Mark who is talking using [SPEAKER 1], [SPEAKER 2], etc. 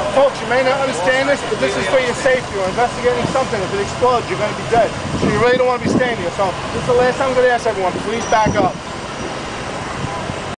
[SPEAKER 1] Folks, you may not understand this, but this is for your safety. You're investigating something. If it explodes, you're going to be dead. So you really don't want to be standing here. So this is the last time I'm going to ask everyone, please back up.